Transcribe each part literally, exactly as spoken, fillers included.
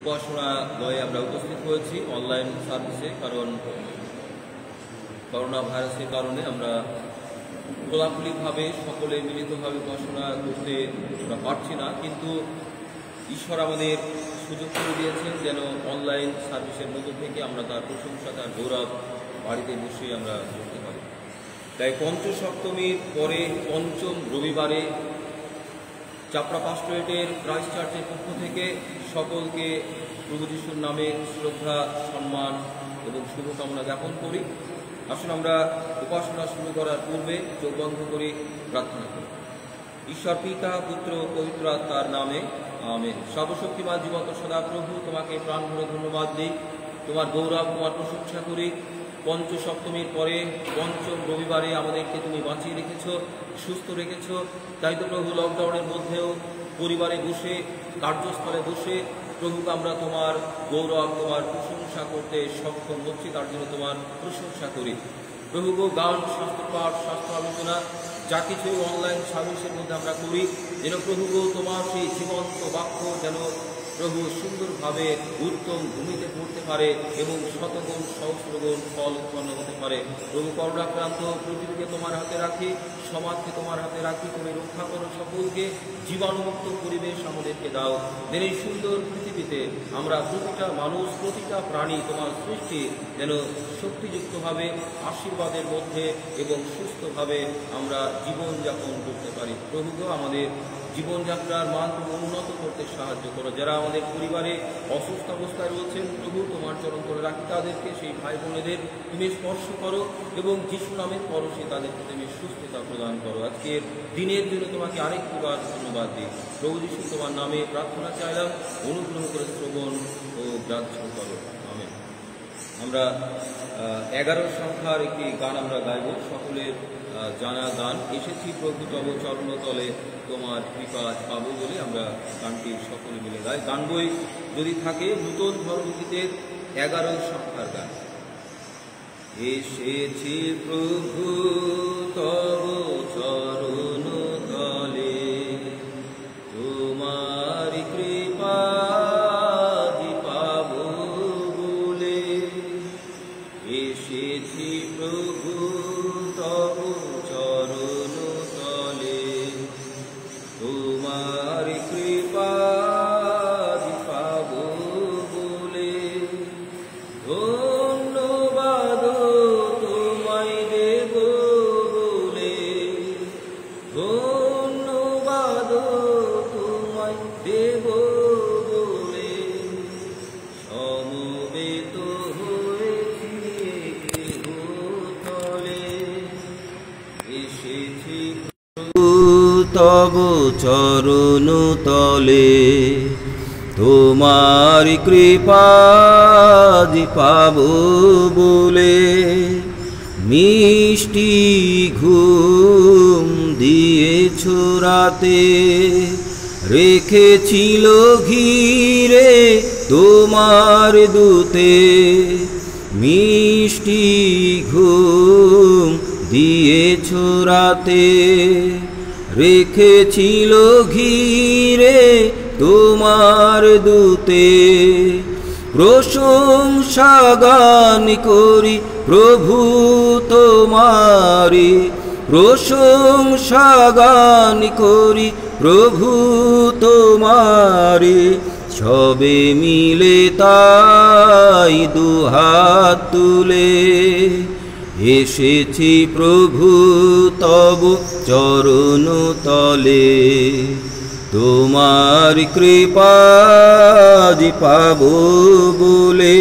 উপাসনালয়ে আমরা উপস্থিত হয়েছি অনলাইন সার্ভিসে, কারণ করোনা ভাইরাসের কারণে আমরা খোলাখুলিভাবে সকলে মিলিতভাবে উপাসনা করতে আমরা পারছি না, কিন্তু ঈশ্বর আমাদের সুযোগ করে দিয়েছেন যেন অনলাইন সার্ভিসের মধ্য থেকে আমরা তার প্রশংসা, তার গৌরব বাড়িতে বসে আমরা করতে পারি। তাই পঞ্চসপ্তমীর পরে পঞ্চম রবিবারে চাপড়া পাস্টোরেটের ক্রাইস্ট চার্চের পক্ষ থেকে সকলকে প্রভু যিশুর নামে শ্রদ্ধা, সম্মান এবং শুভকামনা জ্ঞাপন করি। আসুন আমরা উপাসনা শুরু করার পূর্বে চোখ বন্ধ করে প্রার্থনা করি। ঈশ্বর পিতা, পুত্র, পবিত্র আত্মার নামে আমেন। সর্বশক্তিমান জীবন্ত সদা প্রভু, তোমাকে প্রাণ ভরে ধন্যবাদ দিই, তোমার গৌরব, তোমার প্রশংসা করি। পঞ্চসপ্তমীর পরে পঞ্চম রবিবারে আমাদেরকে তুমি বাঁচিয়ে রেখেছ, সুস্থ রেখেছ। তাই তো প্রভু লকডাউনের মধ্যেও পরিবারে বসে, কার্যস্থলে বসে প্রভুকে আমরা তোমার গৌরব, তোমার প্রশংসা করতে সক্ষম হচ্ছি, তার জন্য তোমার প্রশংসা করি। প্রভু গো, গান, শাস্ত্র পাঠ, শাস্ত্র আলোচনা যা কিছু অনলাইন সার্ভিসের মধ্যে আমরা করি, যেন প্রভু গো তোমার সেই জীবন্ত বাক্য যেন প্রভু সুন্দরভাবে উত্তম ভূমিতে পড়তে পারে এবং শতগুণ সহস্রগুণ ফল উৎপন্ন হতে পারে। প্রভু করোনাক্রান্ত পৃথিবীকে তোমার হাতে রাখি, সমাজকে তোমার হাতে রাখি, তুমি রক্ষা করো সকলকে, জীবাণুমুক্ত পরিবেশ আমাদেরকে দাও। যেন এই সুন্দর পৃথিবীতে আমরা প্রতিটা মানুষ, প্রতিটা প্রাণী তোমার সৃষ্টি যেন শক্তিযুক্তভাবে আশীর্বাদের মধ্যে এবং সুস্থভাবে আমরা জীবনযাপন করতে পারি। প্রভু গো, আমাদের জীবনযাত্রার মান তুমি উন্নত করতে সাহায্য করো। যারা আমাদের পরিবারে অসুস্থ অবস্থায় রয়েছেন, প্রভু তোমার চরণ করে রাখি তাদেরকে, সেই ভাই বোনেদের তুমি স্পর্শ করো এবং যিশু নামের পরশে তাদেরকে তুমি সুস্থতা প্রদান করো। আজকের দিনের জন্য তোমাকে আরেকটিবার ধন্যবাদ দিই। প্রভু যিশু তোমার নামে প্রার্থনা চাইলাম, অনুগ্রহ করে শ্রবণ ও গ্রাহ্য করো। আমেন। আমরা এগারো সংখ্যার একটি গান আমরা গাইব, সকলের জানা গান। এসেছি প্রভু তব চরণতলে, তোমার কৃপা পাবো বলে আমরা গানটি সকলে মিলে গাই। গান বই যদি থাকে নূতন ধর্মগীতের এগারো সংখ্যার গান। এসেছি প্রভু তব চরণতলে, তোমার কৃপা পাবো বলে। এসেছি প্রভু তব চরণতলে, তোমার কৃপা পাবো বলে। ধন্যবাদ তোমায় দেব বলে, ধন্যবাদ তোমায় দেব বলে। সমবেত হয়েছি তলে, এসেছি তব চরণ তলে, তোমার কৃপা পাবো বলে। মিষ্টি ঘুম দিয়েছ রাতে, রেখেছিল ঘিরে তোমার দূতে। মিষ্টি ঘুম দিয়েছ রাতে, রেখেছিল ঘিরে তোমার দূতে। প্রশংসা গান করি প্রভু তোমারি, প্রশংসা গান করি প্রভু তোমারি। সবে মিলে তাই দুহাত তুলে, এসেছি প্রভু তব চরণ তলে, তোমার কৃপা পাবো বলে।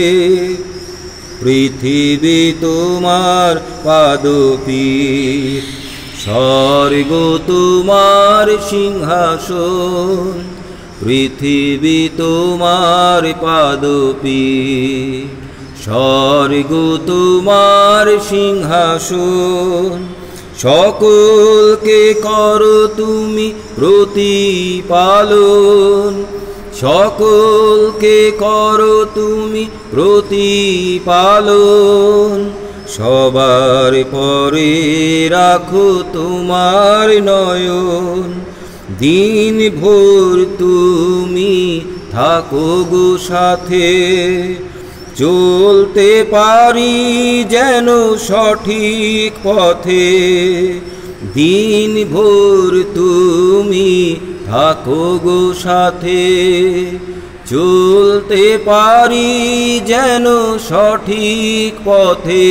পৃথিবী তোমার পাদপীঠ, স্বর্গ তোমার সিংহাসন। পৃথিবী তোমার পাদপীঠ, স্বর্গ তোমার সিংহাসন। সকলকে করো তুমি প্রতিপালন, সকলকে করো তুমি প্রতিপালন। সবার পরে রাখো তোমার নয়ন, দিন ভোর তুমি থাকো গো সাথে, চলতে পারি যেন সঠিক পথে, দিন ভোর তুমি থাকো গো সাথে, চলতে পারি যেন সঠিক পথে,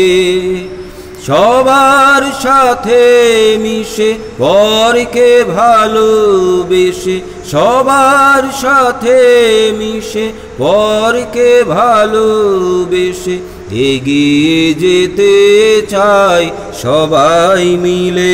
সবার সাথে মিশে পরকে ভালোবেসে, সবার সাথে মিশে পরকে ভালোবেসে, এগিয়ে যেতে চাই সবাই মিলে।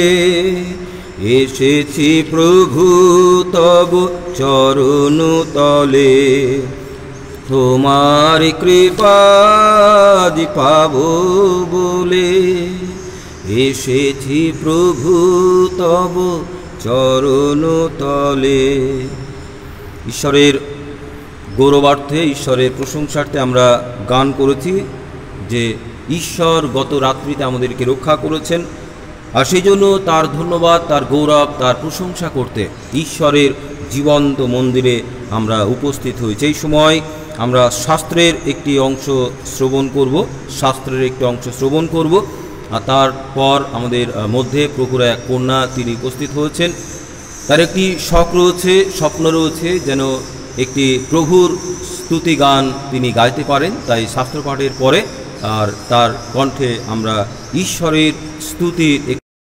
এসেছি প্রভু তব চরণ তলে, তোমার কৃপাদি পাবো বলে। এসেছি প্রভু তব চরণ তলে। ঈশ্বরের গৌরবার্থে, ঈশ্বরের প্রশংসার্থে আমরা গান করেছি যে ঈশ্বর গত রাত্রিতে আমাদেরকে রক্ষা করেছেন, আর সেই জন্য তার ধন্যবাদ, তার গৌরব, তার প্রশংসা করতে ঈশ্বরের জীবন্ত মন্দিরে আমরা উপস্থিত হয়েছি। এই সময় আমরা শাস্ত্রের একটি অংশ শ্রবণ করব, শাস্ত্রের একটি অংশ শ্রবণ করব, আর তারপর আমাদের মধ্যে প্রভুর এক কন্যা তিনি উপস্থিত হয়েছেন। তার একটি শখ রয়েছে, স্বপ্ন রয়েছে যেন একটি প্রভুর স্তুতি গান তিনি গাইতে পারেন। তাই শাস্ত্রপাঠের পরে আর তার কণ্ঠে আমরা ঈশ্বরের স্তুতির